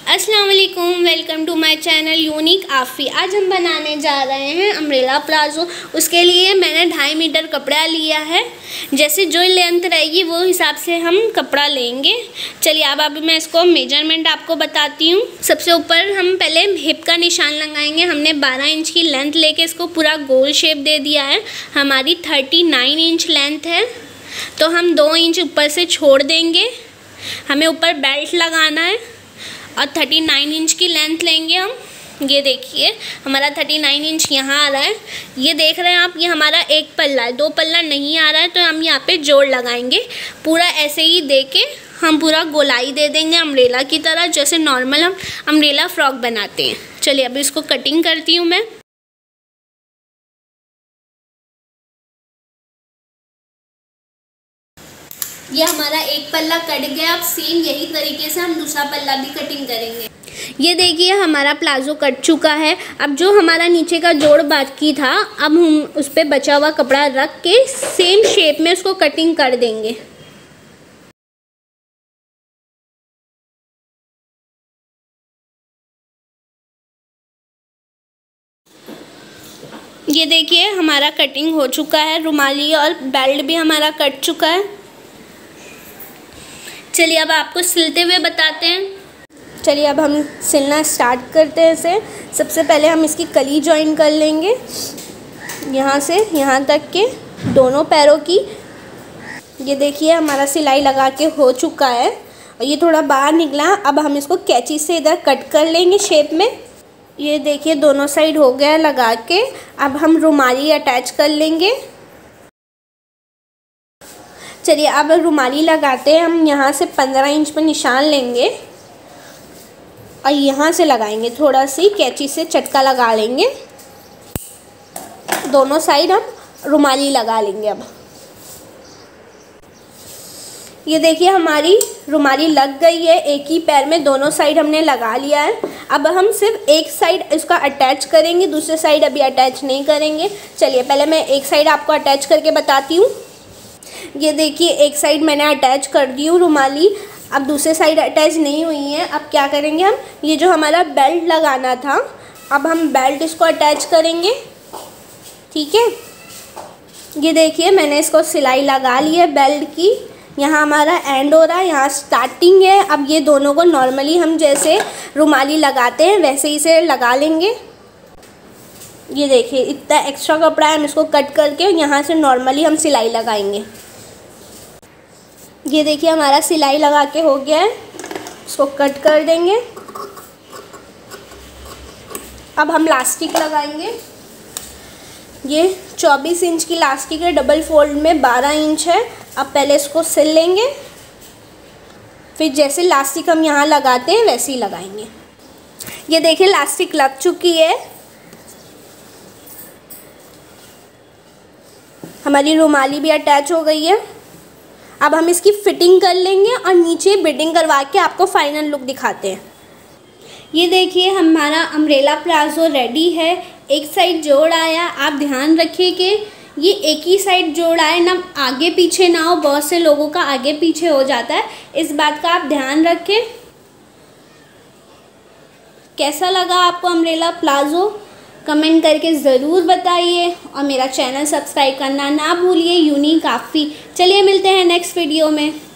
अस्सलाम वालेकुम, welcome to my channel unique Aafi. आज हम बनाने जा रहे हैं अम्ब्रेला प्लाज़ो। उसके लिए मैंने 2.5 मीटर कपड़ा लिया है। जैसे जो लेंथ रहेगी वो हिसाब से हम कपड़ा लेंगे। चलिए अब अभी मैं इसको मेजरमेंट आपको बताती हूँ। सबसे ऊपर हम पहले हिप का निशान लगाएंगे। हमने 12 इंच की लेंथ लेके इसको पूरा गोल शेप दे दिया है। हमारी 39 इंच लेंथ है, तो हम 2 इंच ऊपर से छोड़ देंगे। हमें ऊपर बेल्ट लगाना है और 39 इंच की लेंथ लेंगे हम। ये देखिए हमारा 39 इंच यहाँ आ रहा है। ये देख रहे हैं आप, ये हमारा एक पल्ला है, 2 पल्ला नहीं आ रहा है, तो हम यहाँ पे जोड़ लगाएंगे। पूरा ऐसे ही दे के हम पूरा गोलाई दे देंगे अम्ब्रेला की तरह, जैसे नॉर्मल हम अम्ब्रेला फ्रॉक बनाते हैं। चलिए अब इसको कटिंग करती हूँ मैं। ये हमारा एक पल्ला कट गया। अब सेम यही तरीके से हम दूसरा पल्ला भी कटिंग करेंगे। ये देखिए हमारा प्लाज़ो कट चुका है। अब जो हमारा नीचे का जोड़ बाकी था, अब हम उस पर बचा हुआ कपड़ा रख के सेम शेप में उसको कटिंग कर देंगे। ये देखिए हमारा कटिंग हो चुका है। रुमाली और बेल्ट भी हमारा कट चुका है। चलिए अब आपको सिलते हुए बताते हैं। चलिए अब हम सिलना स्टार्ट करते हैं इसे। सबसे पहले हम इसकी कली जॉइन कर लेंगे, यहाँ से यहाँ तक के दोनों पैरों की। ये देखिए हमारा सिलाई लगा के हो चुका है और ये थोड़ा बाहर निकला। अब हम इसको कैंची से इधर कट कर लेंगे शेप में। ये देखिए दोनों साइड हो गया लगा के। अब हम रुमाली अटैच कर लेंगे। चलिए अब रुमाली लगाते हैं। हम यहाँ से 15 इंच पर निशान लेंगे और यहाँ से लगाएंगे, थोड़ा सी कैंची से चटका लगा लेंगे। दोनों साइड हम रुमाली लगा लेंगे। अब ये देखिए हमारी रुमाली लग गई है। एक ही पैर में दोनों साइड हमने लगा लिया है। अब हम सिर्फ एक साइड इसका अटैच करेंगे, दूसरे साइड अभी अटैच नहीं करेंगे। चलिए पहले मैं एक साइड आपको अटैच करके बताती हूँ। ये देखिए एक साइड मैंने अटैच कर दी हूँ रुमाली। अब दूसरे साइड अटैच नहीं हुई है। अब क्या करेंगे हम, ये जो हमारा बेल्ट लगाना था, अब हम बेल्ट इसको अटैच करेंगे। ठीक है, ये देखिए मैंने इसको सिलाई लगा ली है बेल्ट की। यहाँ हमारा एंड हो रहा है, यहाँ स्टार्टिंग है। अब ये दोनों को नॉर्मली हम जैसे रुमाली लगाते हैं वैसे ही से लगा लेंगे। ये देखिए इतना एक्स्ट्रा कपड़ा है, हम इसको कट करके यहाँ से नॉर्मली हम सिलाई लगाएंगे। ये देखिए हमारा सिलाई लगा के हो गया है। इसको कट कर देंगे। अब हम लास्टिक लगाएंगे। ये 24 इंच की लास्टिक है, डबल फोल्ड में 12 इंच है। अब पहले इसको सिल लेंगे, फिर जैसे लास्टिक हम यहाँ लगाते हैं वैसे ही लगाएंगे। ये देखिए लास्टिक लग चुकी है। हमारी रुमाली भी अटैच हो गई है। अब हम इसकी फिटिंग कर लेंगे और नीचे बिडिंग करवा के आपको फाइनल लुक दिखाते हैं। ये देखिए हमारा अम्ब्रेला प्लाज़ो रेडी है। एक साइड जोड़ आया। आप ध्यान रखिए कि ये एक ही साइड जोड़ आए, ना आगे पीछे ना हो। बहुत से लोगों का आगे पीछे हो जाता है, इस बात का आप ध्यान रखें। कैसा लगा आपको अम्ब्रेला प्लाज़ो, कमेंट करके ज़रूर बताइए और मेरा चैनल सब्सक्राइब करना ना भूलिए, यूनिक आफ़ी। चलिए मिलते हैं नेक्स्ट वीडियो में।